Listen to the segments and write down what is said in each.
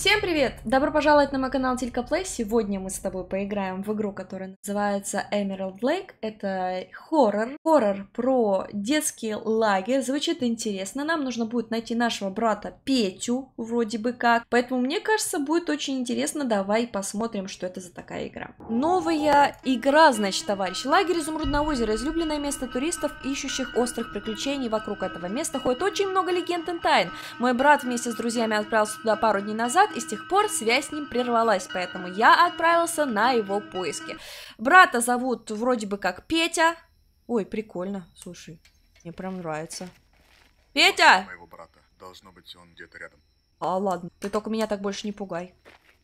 Всем привет! Добро пожаловать на мой канал Тилька Плей. Сегодня мы с тобой поиграем в игру, которая называется Emerald Lake. Это хоррор. Хоррор про детский лагерь. Звучит интересно. Нам нужно будет найти нашего брата Петю, вроде бы как. Поэтому, мне кажется, будет очень интересно. Давай посмотрим, что это за такая игра. Новая игра, значит, товарищ. Лагерь Изумрудное озеро. Излюбленное место туристов, ищущих острых приключений. Вокруг этого места ходит очень много легенд и тайн. Мой брат вместе с друзьями отправился туда пару дней назад, и с тех пор связь с ним прервалась, поэтому я отправился на его поиски. Брата зовут вроде бы как Петя. Ой, прикольно, слушай, мне прям нравится. Петя! Моего брата. Должно быть, он где-то рядом. А, ладно, ты только меня так больше не пугай.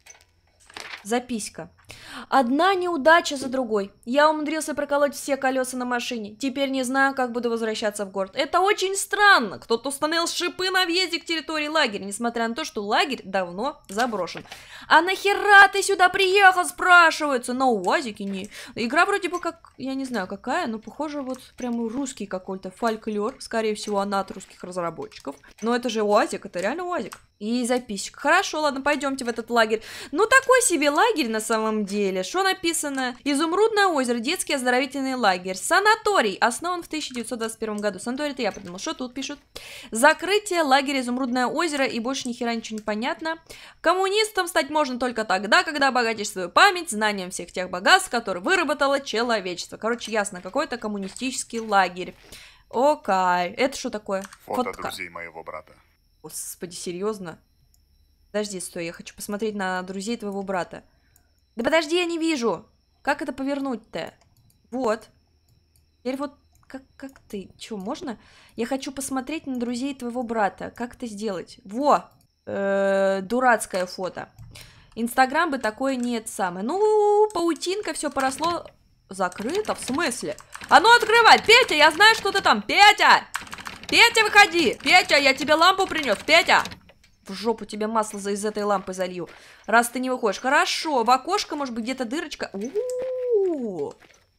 Записка. Одна неудача за другой. Я умудрился проколоть все колеса на машине. Теперь не знаю, как буду возвращаться в город. Это очень странно. Кто-то установил шипы на въезде к территории лагеря, несмотря на то, что лагерь давно заброшен. А нахера ты сюда приехал, спрашивается? На УАЗике не. Игра вроде бы как, я не знаю какая, но похоже вот прям русский какой-то фольклор. Скорее всего, она от русских разработчиков. Но это же УАЗик, это реально УАЗик. И записочка. Хорошо, ладно, пойдемте в этот лагерь. Ну, такой себе лагерь на самом деле. Что написано? Изумрудное озеро, детский оздоровительный лагерь. Санаторий. Основан в 1921 году. Санаторий это я придумал. Что тут пишут? Закрытие лагеря Изумрудное озеро, и больше ни хера ничего не понятно. Коммунистом стать можно только тогда, когда обогатишь свою память знанием всех тех богатств, которые выработало человечество. Короче, ясно, какой-то коммунистический лагерь. Окей. Это что такое? Фото друзей моего брата. Господи, серьезно? Подожди, стой, я хочу посмотреть на друзей твоего брата. Да подожди, я не вижу. Как это повернуть-то? Вот. Теперь вот, как ты? Че, можно? Я хочу посмотреть на друзей твоего брата. Как это сделать? Во! Дурацкое фото. Инстаграм бы такое нет самое. Ну, паутинка, все поросло. Закрыто? В смысле? А ну открывай! Петя, я знаю, что ты там! Петя! Петя, выходи! Петя, я тебе лампу принес! Петя! В жопу тебе масло из этой лампы залью. Раз ты не выходишь. Хорошо, в окошко, может быть, где-то дырочка. У-у-у.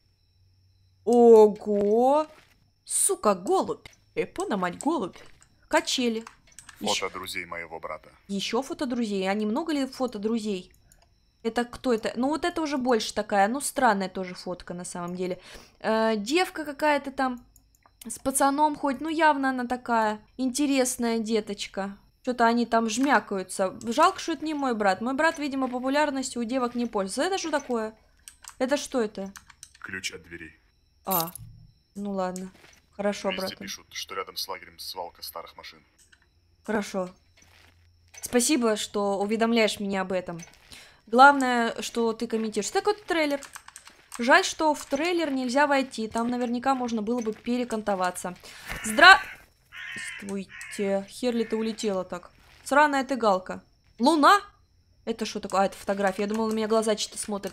Ого! Сука, голубь. Эпона, мать, голубь. Качели. Фото друзей моего брата. Еще фото друзей. А немного ли фото друзей? Это кто это? Ну, вот это уже больше такая. Ну, странная тоже фотка на самом деле. Девка какая-то там. С пацаном хоть, ну явно она такая интересная деточка. Что-то они там жмякаются. Жалко, что это не мой брат. Мой брат, видимо, популярностью у девок не пользуется. Это что такое? Это что это? Ключ от дверей. А, ну ладно. Хорошо, брат. Пишут, что рядом с лагерем свалка старых машин. Хорошо. Спасибо, что уведомляешь меня об этом. Главное, что ты комментируешь. Так вот трейлер. Жаль, что в трейлер нельзя войти. Там наверняка можно было бы перекантоваться. Здравствуйте. Хер ли ты улетела так? Сраная ты галка. Луна? Это что такое? А, это фотография. Я думала, на меня глаза что-то смотрят.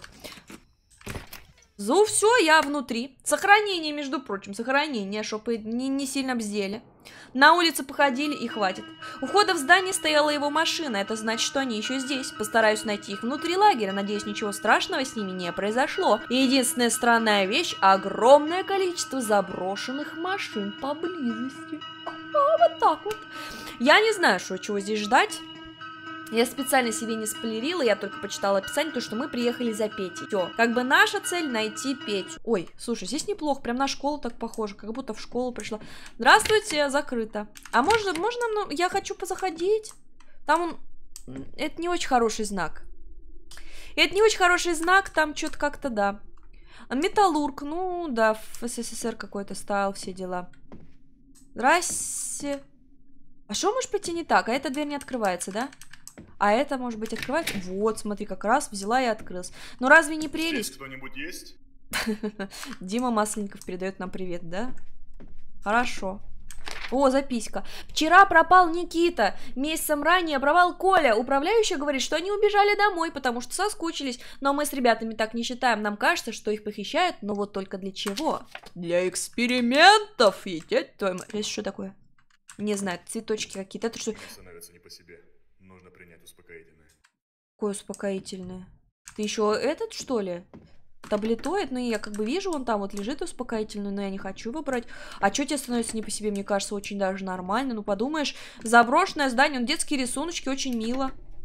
Все, я внутри. Сохранение, между прочим. Сохранение, чтобы не сильно бздели. На улице походили и хватит. У входа в здание стояла его машина. Это значит, что они еще здесь. Постараюсь найти их внутри лагеря. Надеюсь, ничего страшного с ними не произошло. И единственная странная вещь — огромное количество заброшенных машин поблизости. Вот так вот. Я не знаю, чего здесь ждать. Я специально себе не спойлерила, я только почитала описание, то, что мы приехали за Петей. Все, как бы наша цель — найти Петю. Ой, слушай, здесь неплохо, прям на школу так похоже, как будто в школу пришла. Здравствуйте, закрыто. А можно, ну, я хочу позаходить. Там он... Это не очень хороший знак. Это не очень хороший знак, там что-то как-то, да. Металлург, ну, да, в СССР какой-то стайл, все дела. Здрасте. А что может пойти не так? А эта дверь не открывается, да? А это, может быть, открывается? Вот, смотри, как раз взяла и открылась. Ну разве не прелесть? Здесь кто-нибудь есть? Дима Масленников передает нам привет, да? Хорошо. О, записка. Вчера пропал Никита. Месяцем ранее пропал Коля. Управляющая говорит, что они убежали домой, потому что соскучились. Но мы с ребятами так не считаем. Нам кажется, что их похищают, но вот только для чего? Для экспериментов. Едеть твою мать. Это что такое? Не знаю, цветочки какие-то. Это что? Становится не по себе. Нужно принять успокоительное. Какое успокоительное? Ты еще этот, что ли? Таблетоид? Ну, я как бы вижу, он там вот лежит успокоительный, но я не хочу его брать. А что тебе становится не по себе? Мне кажется, очень даже нормально. Ну, подумаешь, заброшенное здание, детские рисуночки, очень мило.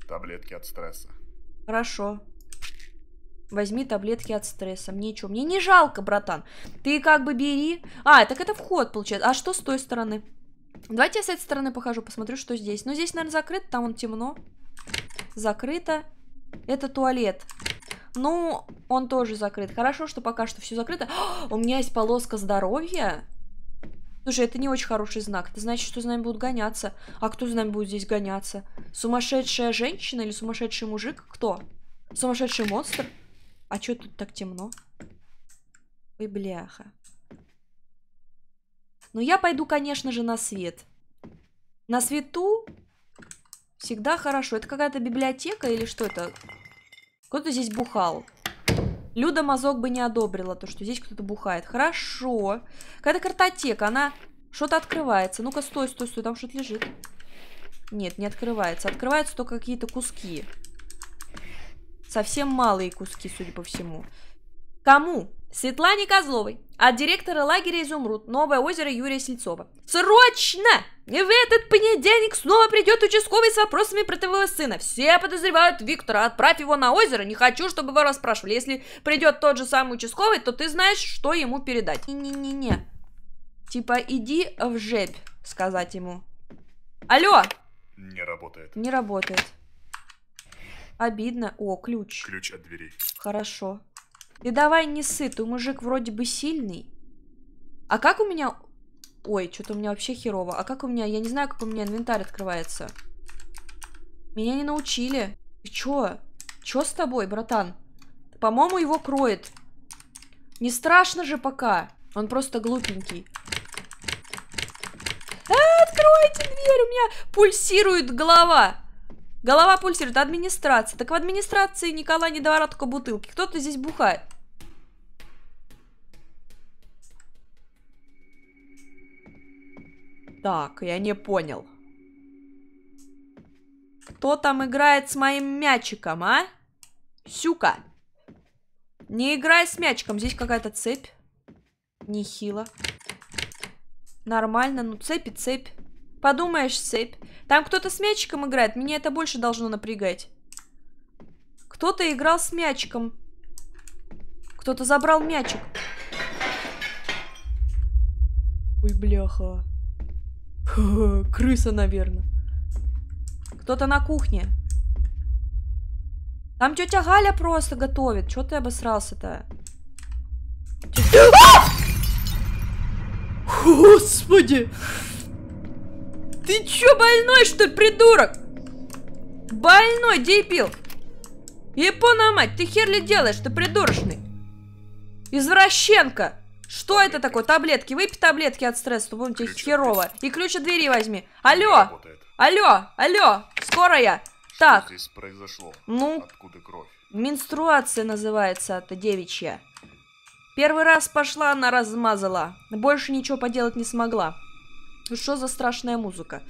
Таблетки от стресса. Хорошо. Возьми таблетки от стресса. Мне что? Мне не жалко, братан. Ты как бы бери. А, так это вход, получается. А что с той стороны? Давайте я с этой стороны похожу, посмотрю, что здесь. Ну, здесь, наверное, закрыто. Там вон темно. Закрыто. Это туалет. Ну, он тоже закрыт. Хорошо, что пока что все закрыто. У меня есть полоска здоровья. Слушай, это не очень хороший знак. Это значит, что за нами будут гоняться. А кто за нами будет здесь гоняться? Сумасшедшая женщина или сумасшедший мужик? Кто? Сумасшедший монстр? А чё тут так темно? Ой, бляха. Ну, я пойду, конечно же, на свет. На свету всегда хорошо. Это какая-то библиотека или что это? Кто-то здесь бухал. Люда мазок бы не одобрила то, что здесь кто-то бухает. Хорошо. Какая-то картотека, она что-то открывается. Ну-ка, стой, стой, стой, там что-то лежит. Нет, не открывается. Открываются только какие-то куски. Совсем малые куски, судя по всему. Кому? Светлане Козловой. От директора лагеря «Изумруд». Новое озеро Юрия Сельцова. Срочно! В этот понедельник снова придет участковый с вопросами про твоего сына. Все подозревают Виктора. Отправь его на озеро. Не хочу, чтобы его расспрашивали. Если придет тот же самый участковый, то ты знаешь, что ему передать. Не-не-не. Типа, иди в жепь, сказать ему. Алло! Не работает. Не работает. Обидно. О, ключ. Ключ от дверей. Хорошо. Ты давай не ссы, ты мужик вроде бы сильный. А как у меня... Ой, что-то у меня вообще херово. А как у меня... Я не знаю, как у меня инвентарь открывается. Меня не научили. Ты чё? Чё с тобой, братан? По-моему, его кроет. Не страшно же пока. Он просто глупенький. Откройте дверь, у меня пульсирует голова. Голова пульсирует. Администрация. Так в администрации Николай не давала только бутылки. Кто-то здесь бухает. Так, я не понял. Кто там играет с моим мячиком, а? Сюка. Не играй с мячиком. Здесь какая-то цепь. Нехило. Нормально. Ну, цепь и цепь. Подумаешь, цепь. Там кто-то с мячиком играет. Меня это больше должно напрягать. Кто-то играл с мячиком. Кто-то забрал мячик. Ой, бляха. Крыса, наверное. Кто-то на кухне. Там тетя Галя просто готовит. Чё ты обосрался-то? Господи! Ты чё, больной, что ли, придурок? Больной, дебил! Япона мать, ты хер ли делаешь, ты придурочный? Извращенка! Что это такое? Таблетки. Выпей таблетки от стресса, чтобы тебе херово. И ключ от двери возьми. Алло! Алло! Алло! Скоро я! Так. Что здесь произошло? Ну? Откуда кровь? Менструация называется это, девичья. Первый раз пошла, она размазала. Больше ничего поделать не смогла. Что за страшная музыка?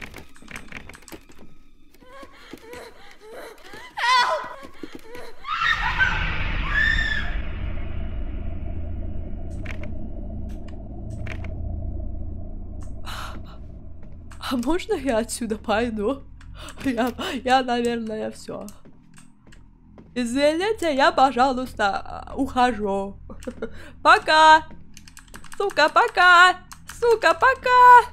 А можно я отсюда пойду? Я наверное, все. Извините, я, пожалуйста, ухожу. Пока. Сука, пока. Сука, пока.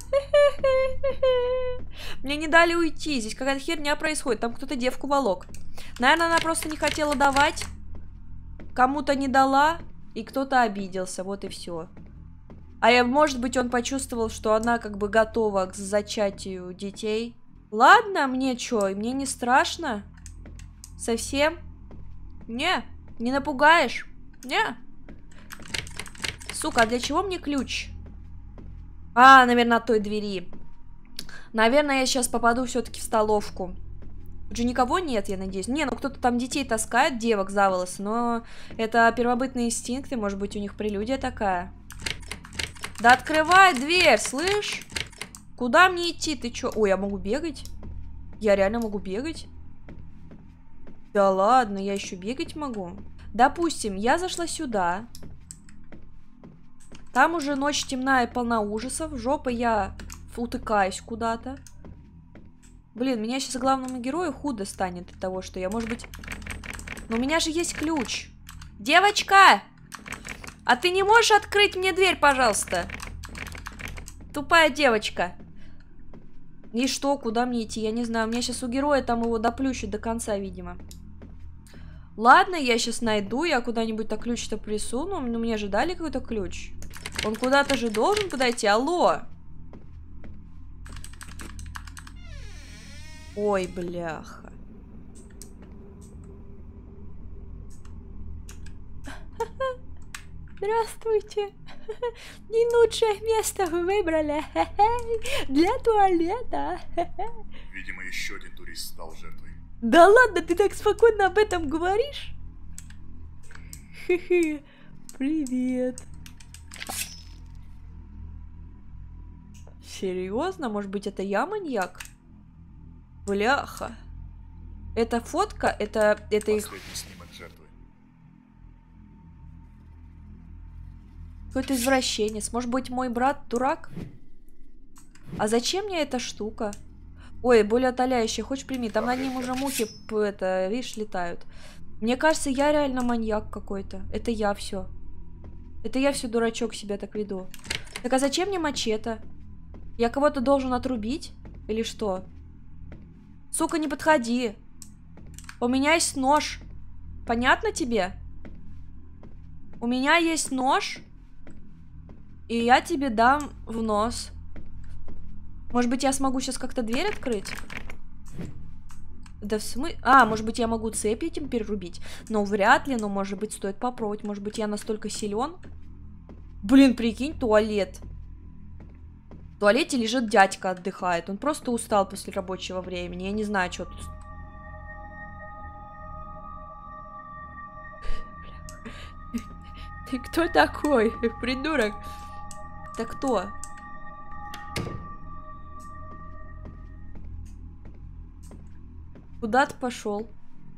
Мне не дали уйти. Здесь какая-то херня происходит. Там кто-то девку волок. Наверное, она просто не хотела давать. Кому-то не дала. И кто-то обиделся. Вот и все. А может быть, он почувствовал, что она как бы готова к зачатию детей. Ладно, мне чё? Мне не страшно. Совсем? Не напугаешь? Не. Сука, а для чего мне ключ? А, наверное, от той двери. Наверное, я сейчас попаду все-таки в столовку. Тут же никого нет, я надеюсь. Не, ну кто-то там детей таскает, девок за волосы, но это первобытные инстинкты, может быть, у них прелюдия такая. Да открывай дверь, слышь? Куда мне идти? Ты чё? Ой, я могу бегать? Я реально могу бегать? Да ладно, я еще бегать могу. Допустим, я зашла сюда. Там уже ночь темная и полна ужасов. Жопой я утыкаюсь куда-то. Блин, меня сейчас главному герою худо станет от того, что я, может быть... Но у меня же есть ключ. Девочка! А ты не можешь открыть мне дверь, пожалуйста? Тупая девочка. И что, куда мне идти? Я не знаю. У меня сейчас у героя там его доплющат до конца, видимо. Ладно, я сейчас найду. Я куда-нибудь так ключ-то присуну. Ну, мне же дали какой-то ключ. Он куда-то же должен подойти. Алло! Ой, бляха. Здравствуйте. Не лучшее место вы выбрали для туалета. Видимо, еще один турист стал жертвой. Да ладно, ты так спокойно об этом говоришь? Привет. Серьезно? Может быть, это я маньяк? Бляха. Это фотка? Это их... Последний снимок жертвы. Какой-то извращенец. Может быть, мой брат дурак? А зачем мне эта штука? Ой, более утоляющая. Хочешь, прими? Там над ним уже мухи, это, видишь, летают. Мне кажется, я реально маньяк какой-то. Это я все. Это я все дурачок себя так веду. Так а зачем мне мачете? Я кого-то должен отрубить? Или что? Сука, не подходи. У меня есть нож. Понятно тебе? У меня есть нож. И я тебе дам в нос. Может быть, я смогу сейчас как-то дверь открыть? Да в смысле... А, может быть, я могу цепь этим перерубить? Но вряд ли, но может быть, стоит попробовать. Может быть, я настолько силен? Блин, прикинь, туалет. В туалете лежит дядька, отдыхает. Он просто устал после рабочего времени. Я не знаю, что тут... Ты кто такой, придурок? Это кто? Куда ты пошел?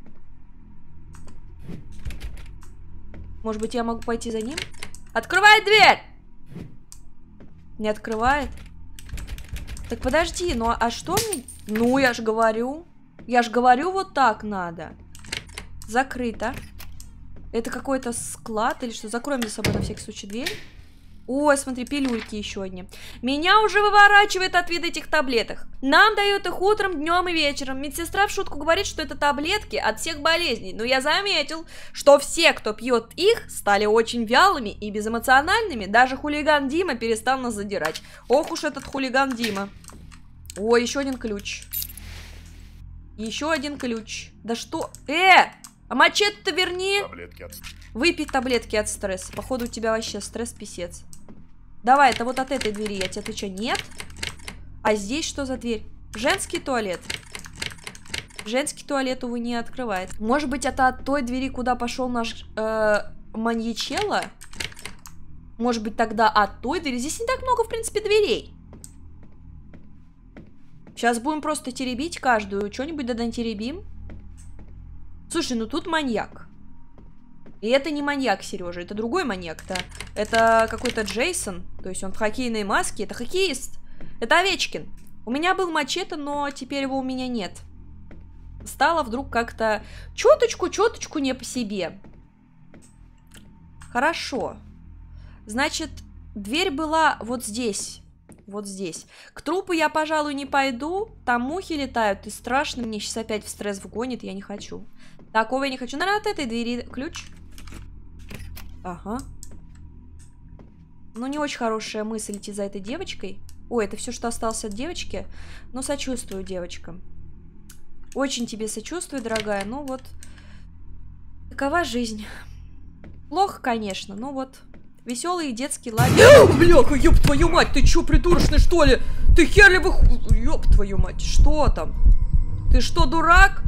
Может быть, я могу пойти за ним? Открывай дверь! Не открывает? Так подожди, ну а что мне... Ну, я ж говорю. Я ж говорю, вот так надо. Закрыто. Это какой-то склад или что? Закроем за собой на всякий случай дверь. Ой, смотри, пилюльки еще одни. Меня уже выворачивает от вида этих таблеток. Нам дают их утром, днем и вечером. Медсестра в шутку говорит, что это таблетки от всех болезней. Но я заметил, что все, кто пьет их, стали очень вялыми и безэмоциональными. Даже хулиган Дима перестал нас задирать. Ох уж этот хулиган Дима. Ой, еще один ключ. Еще один ключ. Да что? А мачете-то верни. Таблетки от... Выпить таблетки от стресса. Походу, у тебя вообще стресс писец. Давай, это вот от этой двери. Я тебе отвечаю, нет. А здесь что за дверь? Женский туалет. Женский туалет, увы, не открывает. Может быть, это от той двери, куда пошел наш маньячелло? Может быть, тогда от той двери? Здесь не так много, в принципе, дверей. Сейчас будем просто теребить каждую. Что-нибудь да теребим. Слушай, ну тут маньяк. И это не маньяк, Сережа, это другой маньяк-то. Это какой-то Джейсон, то есть он в хоккейной маске, это хоккеист. Это Овечкин. У меня был мачете, но теперь его у меня нет. Стало вдруг как-то чуточку не по себе. Хорошо. Значит, дверь была вот здесь. Вот здесь. К трупу я, пожалуй, не пойду. Там мухи летают, и страшно. Мне сейчас опять в стресс вгонит, я не хочу. Такого я не хочу. Наверное, от этой двери ключ. Ага. Ну, не очень хорошая мысль идти за этой девочкой. Ой, это все, что осталось от девочки. Ну, сочувствую девочкам. Очень тебе сочувствую, дорогая. Ну, вот. Такова жизнь. Плохо, конечно, но вот. Веселый детский лагерь. Бляха, ёб твою мать, ты чё, придурочный, что ли? Ты херливый... Ёб твою мать, что там? Ты что, дурак?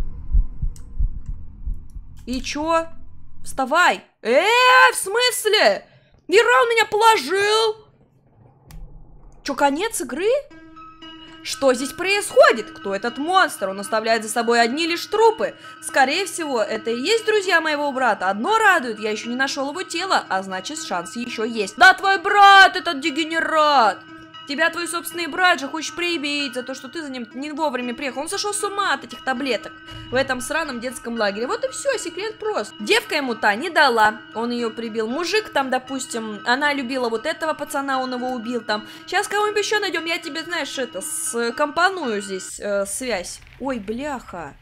И чё? Вставай! В смысле? Ира, он меня положил! Чё, конец игры? Что здесь происходит? Кто этот монстр? Он оставляет за собой одни лишь трупы. Скорее всего, это и есть друзья моего брата. Одно радует, я еще не нашел его тело, а значит, шанс еще есть. Да, твой брат, этот дегенерат! Тебя твой собственный брат же хочет прибить за то, что ты за ним не вовремя приехал. Он сошел с ума от этих таблеток в этом сраном детском лагере. Вот и все, секрет прост. Девка ему та не дала, он ее прибил. Мужик там, допустим, она любила вот этого пацана, он его убил там. Сейчас кого-нибудь еще найдем, я тебе, знаешь, это, скомпоную здесь связь. Ой, бляха.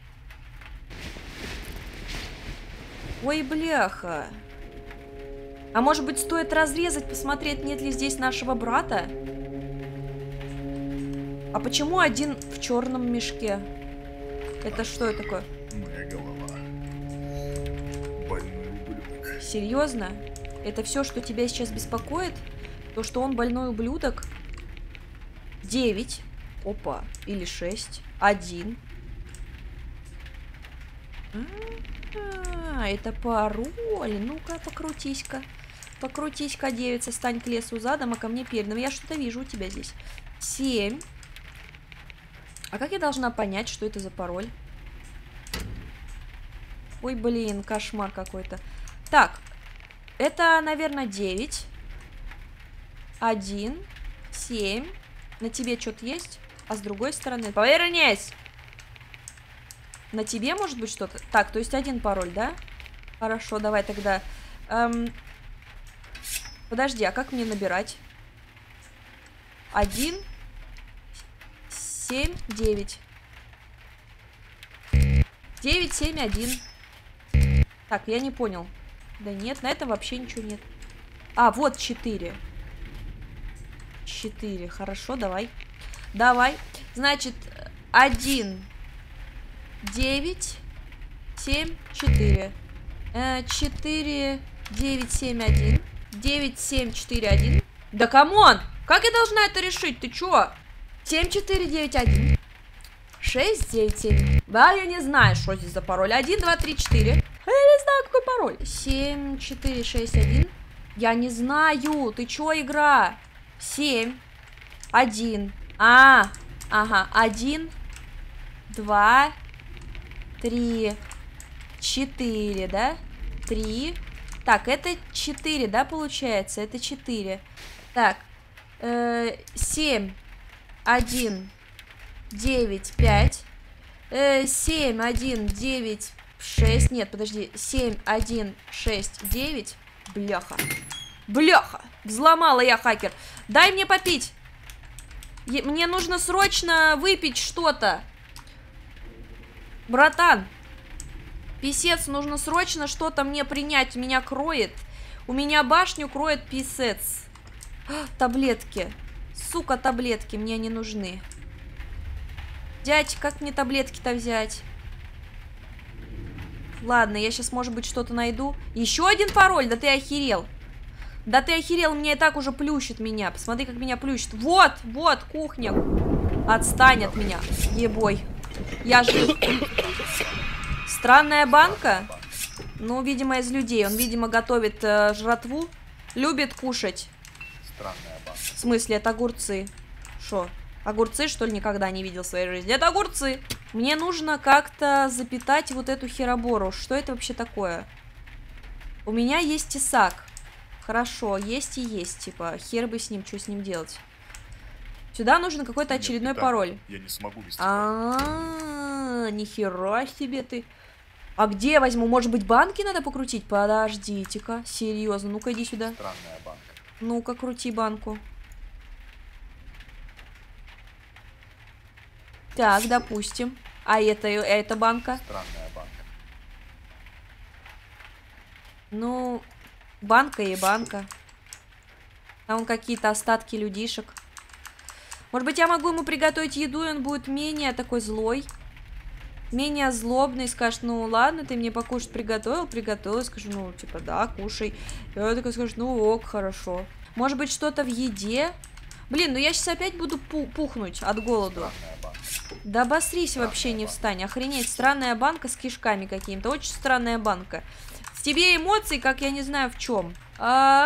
Ой, бляха. А может быть, стоит разрезать, посмотреть, нет ли здесь нашего брата? А почему один в черном мешке? Это что такое? Моя голова. Больной ублюдок. Серьезно? Это все, что тебя сейчас беспокоит? То, что он больной ублюдок? 9. Опа. Или 6. 1. Это пароль. Ну-ка, покрутись-ка. Покрутись-ка, девица, стань к лесу задом, а ко мне передом. Я что-то вижу у тебя здесь. 7. А как я должна понять, что это за пароль? Ой, блин, кошмар какой-то. Так, это, наверное, 9. 1. 7. На тебе что-то есть? А с другой стороны... Повернись! На тебе может быть что-то? Так, то есть один пароль, да? Хорошо, давай тогда... Подожди, а как мне набирать? 1, 7, 9. 9, 7, 1. Так, я не понял. Да нет, на этом вообще ничего нет. А, вот 4. 4, хорошо, давай. Давай. Значит, 1, 9, 7, 4. 4, 9, 7, 1. 9, 7, 4, 1. Да камон! Как я должна это решить? Ты чё? 7, 4, 9, 1. 6, 9, 7. Да, я не знаю, что здесь за пароль. 1, 2, 3, 4. Я не знаю, какой пароль. 7, 4, 6, 1. Я не знаю. Ты чё, игра? 7, 1. Ага. 1, 2, 3, 4, да? 3. Так, это 4, да, получается? Это 4. Так, 7, 1, 9, 5. 7, 1, 9, 6. Нет, подожди. 7, 1, 6, 9. Бляха. Бляха. Взломала я, хакер. Дай мне попить. Мне нужно срочно выпить что-то. Братан. Писец, нужно срочно что-то мне принять. Меня кроет. У меня башню кроет писец. Таблетки. Сука, таблетки мне не нужны. Дядь, как мне таблетки-то взять? Ладно, я сейчас, может быть, что-то найду. Еще один пароль? Да ты охерел. Да ты охерел, меня и так уже плющит меня. Посмотри, как меня плющит. Вот, кухня. Отстань от меня, ебой. Я жив. Странная банка? Ну, видимо, из людей. Он, видимо, готовит жратву. Любит кушать. Странная банка. В смысле, это огурцы. Шо? Огурцы, что ли, никогда не видел в своей жизни? Это огурцы. Мне нужно как-то запитать вот эту херобору. Что это вообще такое? У меня есть тесак. Хорошо, есть и есть. Типа, хер бы с ним, что с ним делать? Сюда нужен какой-то очередной пароль. Я не смогу вести. Нихера себе ты. А где я возьму? Может быть, банки надо покрутить? Подождите-ка. Серьезно, ну-ка иди сюда. Странная банка. Ну-ка, крути банку. Так, допустим. А это банка? Странная банка. Ну, банка и банка. Там какие-то остатки людишек. Может быть, я могу ему приготовить еду, и он будет менее такой злой. Менее злобный, скажет, ну ладно, ты мне покушать приготовил, скажу, ну, типа, да, кушай. И он такой скажет, ну ок, хорошо. Может быть, что-то в еде? Блин, ну я сейчас опять буду пухнуть от голоду. Да обосрись вообще, не встань. Охренеть, странная банка с кишками какими-то. Очень странная банка. С тебе эмоции, как я не знаю в чем. У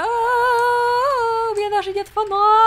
меня даже нет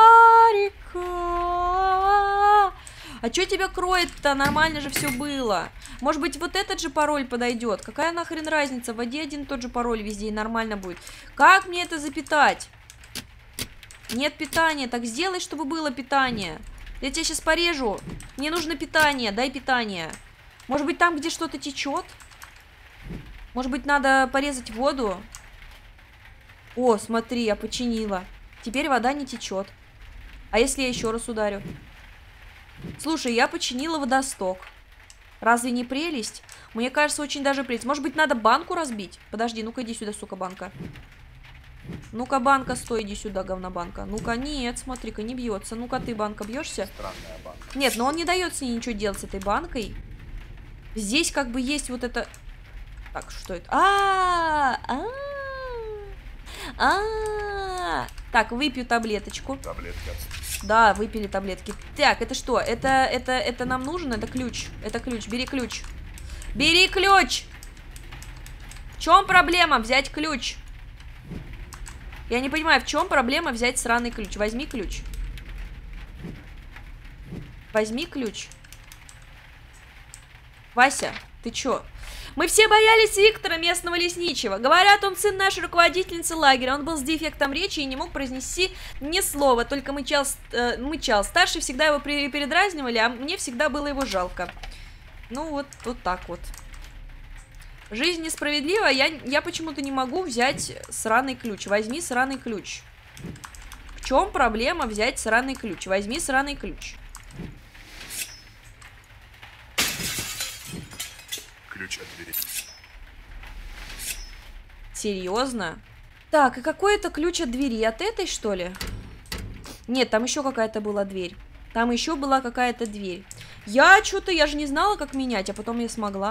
фонарика. А чё тебя кроет-то? Нормально же все было. Может быть, вот этот же пароль подойдет. Какая нахрен разница? Вводи один и тот же пароль везде, и нормально будет. Как мне это запитать? Нет питания. Так сделай, чтобы было питание. Я тебя сейчас порежу. Мне нужно питание. Дай питание. Может быть, там, где что-то течет? Может быть, надо порезать воду? О, смотри, я починила. Теперь вода не течет. А если я еще раз ударю? Слушай, я починила водосток. Разве не прелесть? Мне кажется, очень даже прелесть. Может быть, надо банку разбить? Подожди, ну-ка иди сюда, сука, банка. Ну-ка, банка, стой, иди сюда, говнобанка. Ну-ка, нет, смотри-ка, не бьется. Ну-ка, ты, банка, бьешься? Странная банка. Нет, но он не дает с ней ничего делать, с этой банкой. Здесь как бы есть вот это... Так, что это? Так, выпью таблеточку. Таблетки от... Да, выпили таблетки. Так, это что? Это нам нужен? Это ключ. Это ключ. Бери ключ. Бери ключ! В чем проблема взять ключ? Я не понимаю, в чем проблема взять сраный ключ. Возьми ключ. Возьми ключ. Вася, ты чё? Мы все боялись Виктора, местного лесничего. Говорят, он сын нашей руководительницы лагеря. Он был с дефектом речи и не мог произнести ни слова, только мычал. Старшие всегда его передразнивали, а мне всегда было его жалко. Ну вот так вот. Жизнь несправедлива, я почему-то не могу взять сраный ключ. Возьми сраный ключ. В чем проблема взять сраный ключ? Возьми сраный ключ. Ключ от двери. Серьезно? Так, и какой это ключ от двери? От этой, что ли? Нет, там еще какая-то была дверь. Там еще была какая-то дверь. Я же не знала, как менять, а потом я смогла.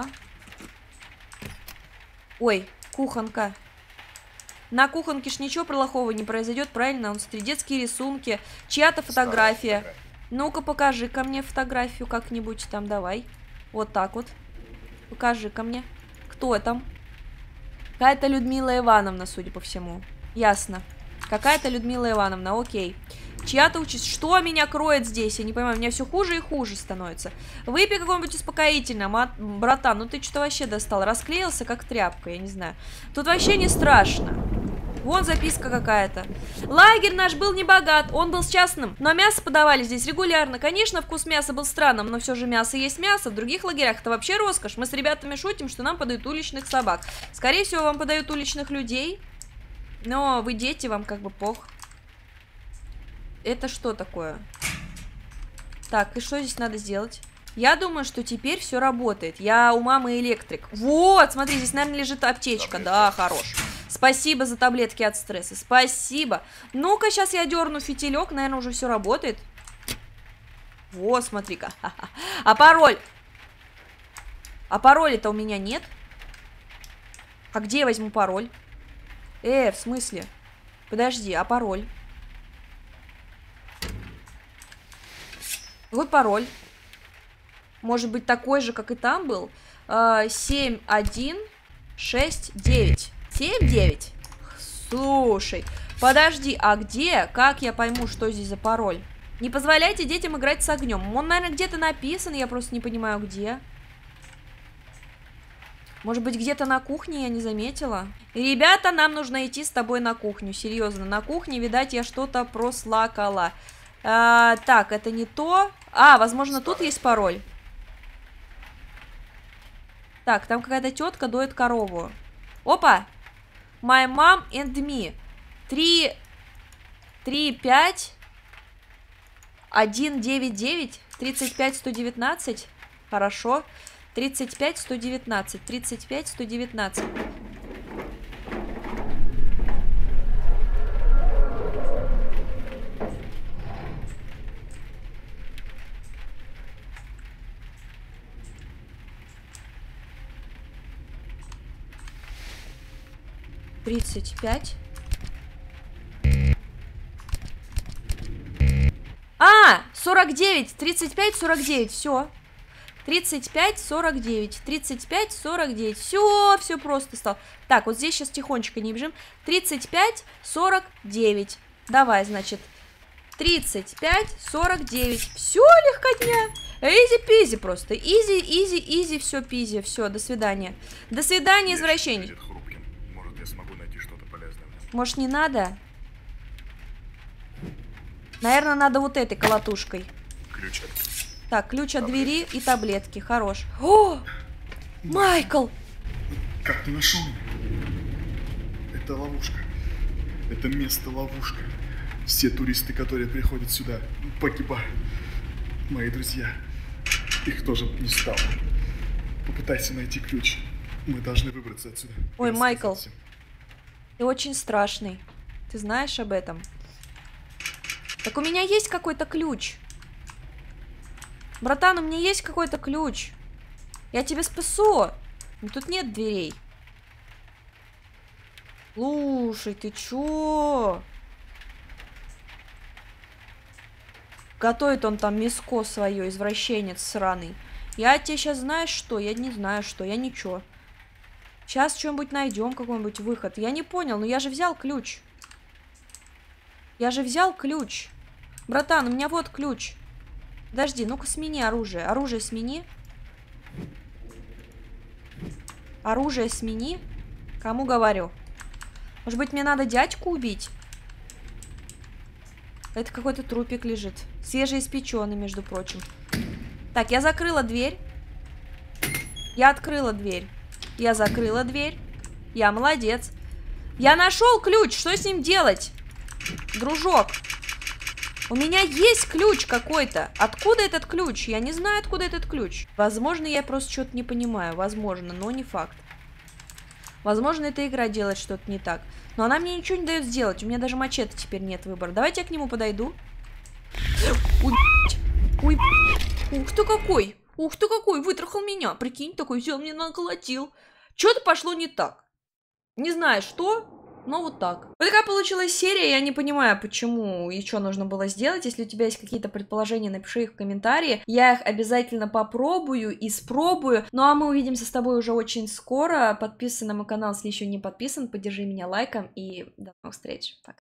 Ой, кухонка. На кухонке ж ничего плохого не произойдет, правильно? Он, смотри, детские рисунки, чья-то фотография. Ну-ка, покажи ко мне фотографию как-нибудь там, давай. Вот так вот. Покажи ко мне. Кто там? Какая-то Людмила Ивановна, судя по всему. Ясно. Какая-то Людмила Ивановна, окей. Чья-то учится. Что меня кроет здесь? Я не понимаю, мне все хуже и хуже становится. Выпей какое-нибудь успокоительное, братан. Ну ты что-то вообще достал. Расклеился, как тряпка, я не знаю. Тут вообще не страшно. Вон записка какая-то. Лагерь наш был не богат, он был частным, но мясо подавали здесь регулярно. Конечно, вкус мяса был странным, но все же мясо есть мясо. В других лагерях это вообще роскошь. Мы с ребятами шутим, что нам подают уличных собак. Скорее всего, вам подают уличных людей. Но вы дети, вам как бы пох. Это что такое? Так, и что здесь надо сделать? Я думаю, что теперь все работает. Я у мамы электрик. Вот, смотри, здесь, наверное, лежит аптечка. Да, хорош. Спасибо за таблетки от стресса. Спасибо. Ну-ка, сейчас я дерну фитилек. Наверное, уже все работает. Вот, смотри-ка. А пароль? А пароля-то у меня нет. А где я возьму пароль? В смысле? Подожди, а пароль? Вот пароль. Может быть, такой же, как и там был. 7169. 79. Слушай, подожди, а где? Как я пойму, что здесь за пароль? Не позволяйте детям играть с огнем. Он, наверное, где-то написан, я просто не понимаю, где. Может быть, где-то на кухне, я не заметила. Ребята, нам нужно идти с тобой на кухню. Серьезно, на кухне, видать, я что-то прослакала. Так, это не то. Возможно, тут есть пароль. Так, там какая-то тетка доит корову. Опа! My mom and me. 3, 5, 1, 9, 9, 35, 119. Хорошо. 35, 119. 35, 119. Тридцать пять. 49. 35, 49. Все. 35, 49. 35, 49. Все просто стало. Так, вот здесь сейчас тихонечко не бежим. 35, 49. Давай, значит. 35, 49. Все, легкотня. Изи-пизи просто. Изи, все, пизи. Все, до свидания. До свидания, извращенец. Может, я смогу найти что-то полезное. Может, не надо? Наверное, надо вот этой колотушкой. Ключ от... Так, ключ от двери и таблетки. Хорош. О! Майкл! Как ты нашел меня? Это ловушка. Это место ловушка. Все туристы, которые приходят сюда, погибают. Мои друзья. Их тоже не стало. Попытайся найти ключ. Мы должны выбраться отсюда. Ой, И Майкл. рассказать всем. Ты очень страшный. Ты знаешь об этом? Так у меня есть какой-то ключ. Братан, у меня есть какой-то ключ. Я тебя спасу. Но тут нет дверей. Слушай, ты чё? Готовит он там мяско свое, извращенец сраный. Я тебе сейчас знаешь что? Я не знаю что, я ничего. Сейчас что-нибудь найдем, какой-нибудь выход. Я не понял, но я же взял ключ. Я же взял ключ. Братан, у меня вот ключ. Подожди, ну-ка смени оружие. Оружие смени. Оружие смени. Кому говорю? Может быть, мне надо дядьку убить? Это какой-то трупик лежит. Свежеиспеченный, между прочим. Так, я закрыла дверь. Я открыла дверь. Я закрыла дверь. Я молодец. Я нашел ключ. Что с ним делать? Дружок. У меня есть ключ какой-то. Откуда этот ключ? Я не знаю, откуда этот ключ. Возможно, я просто что-то не понимаю. Возможно, но не факт. Возможно, эта игра делает что-то не так. Но она мне ничего не дает сделать. У меня даже мачете теперь нет выбора. Давайте я к нему подойду. Ой, ой, ух ты какой. Ух ты какой. Вытрахал меня. Прикинь, такой взял, мне наколотил. Что-то пошло не так. Не знаю, что... Но вот так. Вот такая получилась серия. Я не понимаю, почему и что нужно было сделать. Если у тебя есть какие-то предположения, напиши их в комментарии. Я их обязательно попробую и спробую. Ну а мы увидимся с тобой уже очень скоро. Подписывайся на мой канал, если еще не подписан. Поддержи меня лайком. И до новых встреч. Пока.